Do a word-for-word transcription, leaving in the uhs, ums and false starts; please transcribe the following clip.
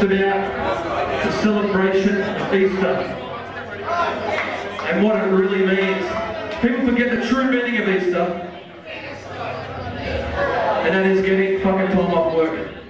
about the celebration of Easter and what it really means. People forget the true meaning of Easter, and that is getting fucking time off work.